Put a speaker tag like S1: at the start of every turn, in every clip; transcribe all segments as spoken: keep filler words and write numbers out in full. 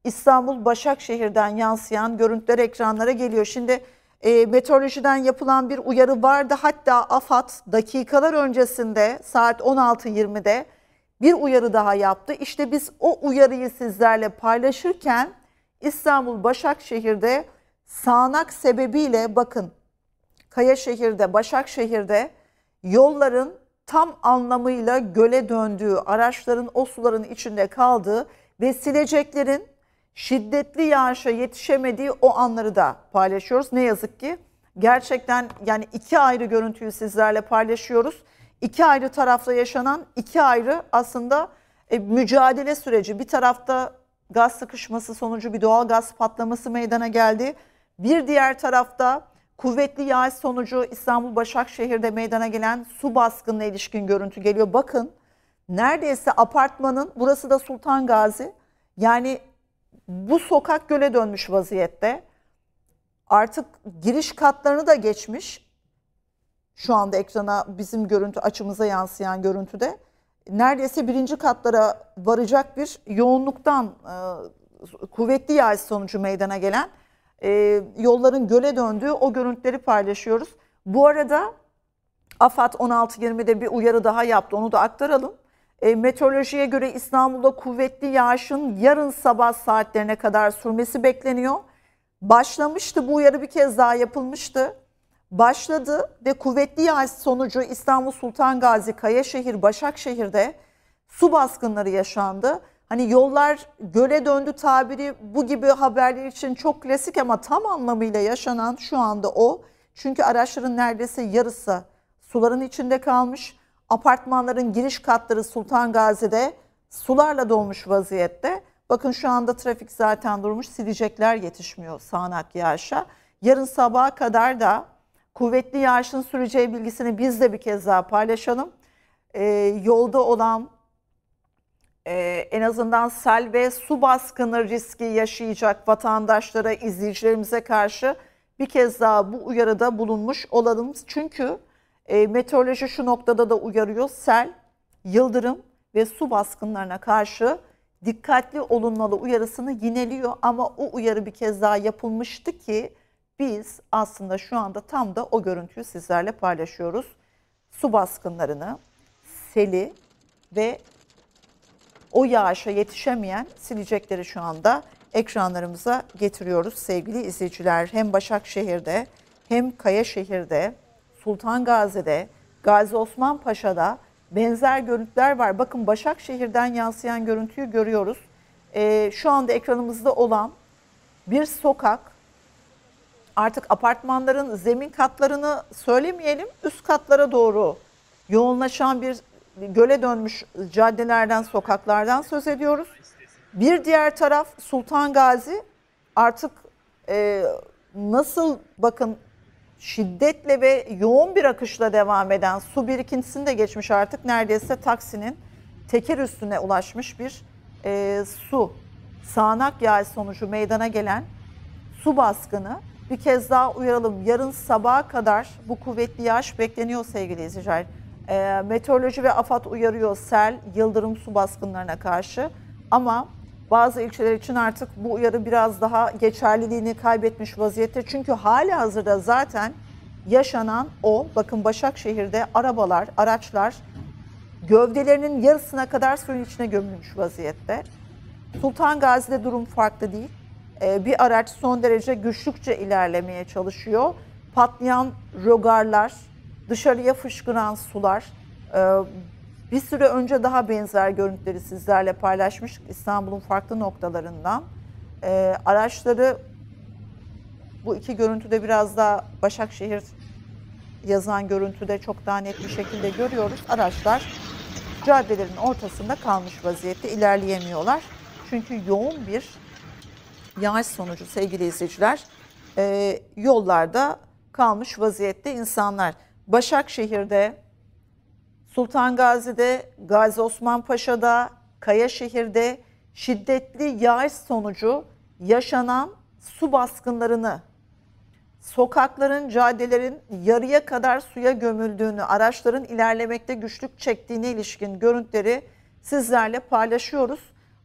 S1: İstanbul Başakşehir'den yansıyan görüntüler ekranlara geliyor. Şimdi e, meteorolojiden yapılan bir uyarı vardı. Hatta AFAD dakikalar öncesinde saat on altı yirmide bir uyarı daha yaptı. İşte biz o uyarıyı sizlerle paylaşırken İstanbul Başakşehir'de sağanak sebebiyle bakın Kayaşehir'de, Başakşehir'de yolların tam anlamıyla göle döndüğü, araçların o suların içinde kaldığı ve sileceklerin şiddetli yağışa yetişemediği o anları da paylaşıyoruz. Ne yazık ki gerçekten yani iki ayrı görüntüyü sizlerle paylaşıyoruz. İki ayrı tarafta yaşanan iki ayrı aslında e, mücadele süreci. Bir tarafta gaz sıkışması sonucu bir doğal gaz patlaması meydana geldi. Bir diğer tarafta kuvvetli yağış sonucu İstanbul Başakşehir'de meydana gelen su baskınına ilişkin görüntü geliyor. Bakın neredeyse apartmanın, burası da Sultan Gazi, yani bu sokak göle dönmüş vaziyette. Artık giriş katlarını da geçmiş. Şu anda ekrana bizim görüntü açımıza yansıyan görüntüde. Neredeyse birinci katlara varacak bir yoğunluktan e, kuvvetli yağış sonucu meydana gelen e, yolların göle döndüğü o görüntüleri paylaşıyoruz. Bu arada AFAD on altı yirmide bir uyarı daha yaptı, onu da aktaralım. E, meteorolojiye göre İstanbul'da kuvvetli yağışın yarın sabah saatlerine kadar sürmesi bekleniyor. Başlamıştı, bu uyarı bir kez daha yapılmıştı. Başladı ve kuvvetli yağış sonucu İstanbul Sultan Gazi, Kayaşehir, Başakşehir'de su baskınları yaşandı. Hani yollar göle döndü tabiri bu gibi haberler için çok klasik ama tam anlamıyla yaşanan şu anda o. Çünkü araçların neredeyse yarısı suların içinde kalmış. Apartmanların giriş katları Sultan Gazi'de sularla dolmuş vaziyette. Bakın şu anda trafik zaten durmuş, silecekler yetişmiyor sağanak yağışa. Yarın sabaha kadar da kuvvetli yağışın süreceği bilgisini biz de bir kez daha paylaşalım. Ee, yolda olan e, en azından sel ve su baskını riski yaşayacak vatandaşlara, izleyicilerimize karşı bir kez daha bu uyarıda bulunmuş olalım. Çünkü e, meteoroloji şu noktada da uyarıyor. Sel, yıldırım ve su baskınlarına karşı dikkatli olunmalı uyarısını yineliyor. Ama o uyarı bir kez daha yapılmıştı ki biz aslında şu anda tam da o görüntüyü sizlerle paylaşıyoruz. Su baskınlarını, seli ve o yağışa yetişemeyen silecekleri şu anda ekranlarımıza getiriyoruz sevgili izleyiciler. Hem Başakşehir'de hem Kayaşehir'de, Sultan Gazi'de, Gazi Osman Paşa'da benzer görüntüler var. Bakın Başakşehir'den yansıyan görüntüyü görüyoruz. Ee, şu anda ekranımızda olan bir sokak, artık apartmanların zemin katlarını söylemeyelim, üst katlara doğru yoğunlaşan bir göle dönmüş caddelerden, sokaklardan söz ediyoruz. Bir diğer taraf Sultan Gazi, artık e, nasıl bakın şiddetle ve yoğun bir akışla devam eden su birikintisini de geçmiş, artık neredeyse taksinin teker üstüne ulaşmış bir e, su. Sağanak yağış sonucu meydana gelen su baskını. Bir kez daha uyaralım, yarın sabaha kadar bu kuvvetli yağış bekleniyor sevgili izleyiciler. E, meteoroloji ve AFAD uyarıyor sel, yıldırım, su baskınlarına karşı. Ama bazı ilçeler için artık bu uyarı biraz daha geçerliliğini kaybetmiş vaziyette. Çünkü halihazırda zaten yaşanan o, bakın Başakşehir'de arabalar, araçlar gövdelerinin yarısına kadar suyun içine gömülmüş vaziyette. Sultan Gazi'de durum farklı değil. Ee, bir araç son derece güçlükçe ilerlemeye çalışıyor. Patlayan rögarlar, dışarıya fışkıran sular. Ee, bir süre önce daha benzer görüntüleri sizlerle paylaşmıştık İstanbul'un farklı noktalarından. Ee, araçları, bu iki görüntüde biraz daha Başakşehir yazan görüntüde çok daha net bir şekilde görüyoruz. Araçlar caddelerin ortasında kalmış vaziyette, ilerleyemiyorlar. Çünkü yoğun bir yağış sonucu sevgili izleyiciler e, yollarda kalmış vaziyette insanlar. Başakşehir'de, Sultan Gazi'de, Gazi Osman Paşa'da, Kayaşehir'de şiddetli yağış sonucu yaşanan su baskınlarını, sokakların, caddelerin yarıya kadar suya gömüldüğünü, araçların ilerlemekte güçlük çektiğine ilişkin görüntüleri sizlerle paylaşıyoruz.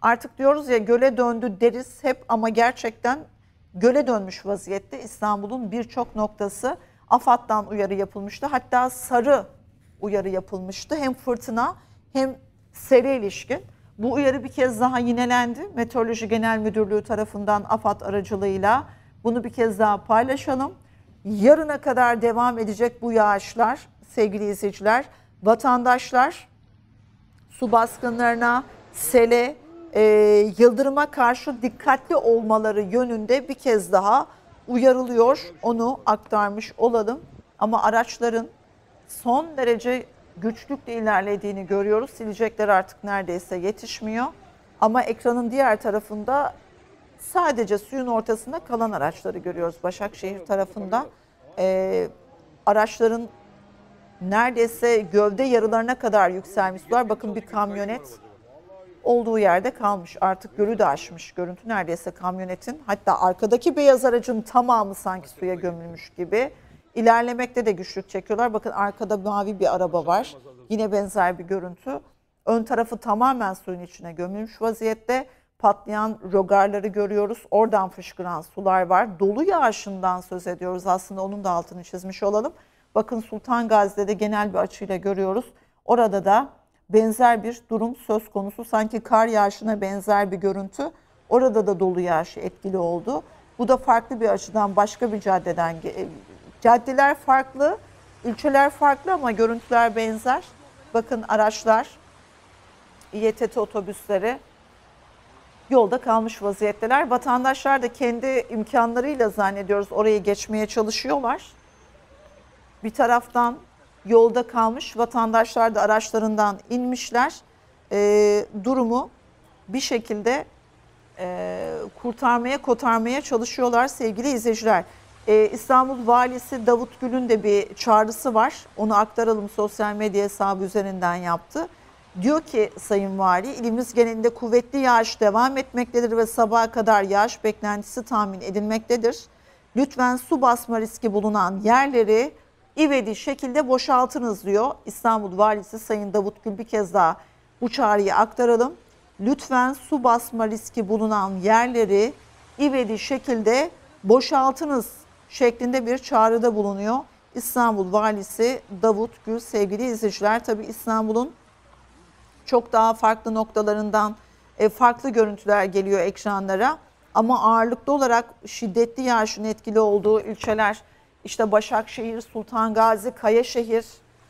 S1: Artık diyoruz ya göle döndü deriz hep ama gerçekten göle dönmüş vaziyette. İstanbul'un birçok noktası AFAD'dan uyarı yapılmıştı. Hatta sarı uyarı yapılmıştı. Hem fırtına hem sele ilişkin. Bu uyarı bir kez daha yinelendi. Meteoroloji Genel Müdürlüğü tarafından AFAD aracılığıyla bunu bir kez daha paylaşalım. Yarına kadar devam edecek bu yağışlar sevgili izleyiciler. Vatandaşlar su baskınlarına, sele, e, yıldırıma karşı dikkatli olmaları yönünde bir kez daha uyarılıyor. Onu aktarmış olalım. Ama araçların son derece güçlükle ilerlediğini görüyoruz. Silecekler artık neredeyse yetişmiyor. Ama ekranın diğer tarafında sadece suyun ortasında kalan araçları görüyoruz. Başakşehir tarafında e, araçların neredeyse gövde yarılarına kadar yükselmiş sular. Bakın bir kamyonet olduğu yerde kalmış. Artık gölü de aşmış. Görüntü neredeyse kamyonetin. Hatta arkadaki beyaz aracın tamamı sanki suya gömülmüş gibi. İlerlemekte de güçlük çekiyorlar. Bakın arkada mavi bir araba var. Yine benzer bir görüntü. Ön tarafı tamamen suyun içine gömülmüş vaziyette. Patlayan rogarları görüyoruz. Oradan fışkıran sular var. Dolu yağışından söz ediyoruz aslında. Onun da altını çizmiş olalım. Bakın Sultan Gazi'de de genel bir açıyla görüyoruz. Orada da benzer bir durum söz konusu. Sanki kar yağışına benzer bir görüntü. Orada da dolu yağışı etkili oldu. Bu da farklı bir açıdan başka bir caddeden. Caddeler farklı, ilçeler farklı ama görüntüler benzer. Bakın araçlar, İETT otobüsleri yolda kalmış vaziyetteler. Vatandaşlar da kendi imkanlarıyla zannediyoruz orayı geçmeye çalışıyorlar. Bir taraftan yolda kalmış vatandaşlar da araçlarından inmişler. E, durumu bir şekilde e, kurtarmaya, kotarmaya çalışıyorlar sevgili izleyiciler. E, İstanbul Valisi Davut Gül'ün de bir çağrısı var. Onu aktaralım, sosyal medya hesabı üzerinden yaptı. Diyor ki Sayın Vali, ilimiz genelinde kuvvetli yağış devam etmektedir ve sabaha kadar yağış beklentisi tahmin edilmektedir. Lütfen su basma riski bulunan yerleri ivedi şekilde boşaltınız diyor. İstanbul Valisi Sayın Davut Gül, bir kez daha bu çağrıyı aktaralım. Lütfen su basma riski bulunan yerleri ivedi şekilde boşaltınız şeklinde bir çağrıda bulunuyor. İstanbul Valisi Davut Gül sevgili izleyiciler. Tabii İstanbul'un çok daha farklı noktalarından farklı görüntüler geliyor ekranlara. Ama ağırlıklı olarak şiddetli yağışın etkili olduğu ilçeler işte Başakşehir, Sultan Gazi, Kayaşehir,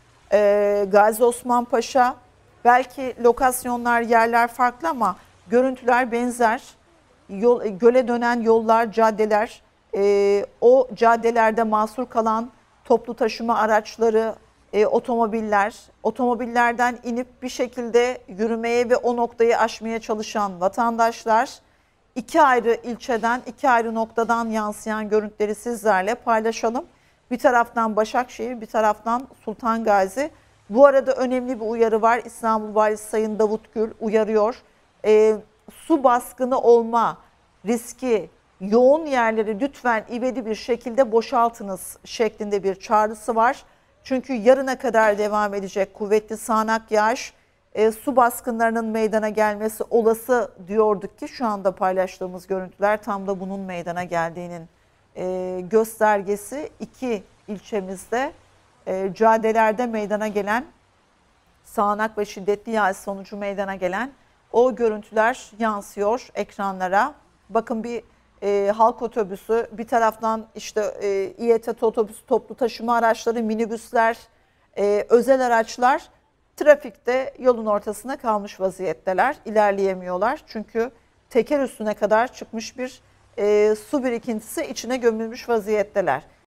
S1: Gazi Osman Paşa. Belki lokasyonlar, yerler farklı ama görüntüler benzer. Yol, göle dönen yollar, caddeler, e, o caddelerde mahsur kalan toplu taşıma araçları, e, otomobiller, otomobillerden inip bir şekilde yürümeye ve o noktayı aşmaya çalışan vatandaşlar, iki ayrı ilçeden, iki ayrı noktadan yansıyan görüntüleri sizlerle paylaşalım. Bir taraftan Başakşehir, bir taraftan Sultan Gazi. Bu arada önemli bir uyarı var. İstanbul Valisi Sayın Davut Gül uyarıyor. E, su baskını olma riski yoğun yerleri lütfen ivedi bir şekilde boşaltınız şeklinde bir çağrısı var. Çünkü yarına kadar devam edecek kuvvetli sağanak yağış, e, su baskınlarının meydana gelmesi olası diyorduk ki şu anda paylaştığımız görüntüler tam da bunun meydana geldiğinin e, göstergesi. İki ilçemizde e, caddelerde meydana gelen sağanak ve şiddetli yağış sonucu meydana gelen o görüntüler yansıyor ekranlara. Bakın bir e, halk otobüsü, bir taraftan işte e, İETT otobüsü, toplu taşıma araçları, minibüsler, e, özel araçlar trafikte yolun ortasına kalmış vaziyetteler. İlerleyemiyorlar çünkü teker üstüne kadar çıkmış bir e, su birikintisi içine gömülmüş vaziyetteler.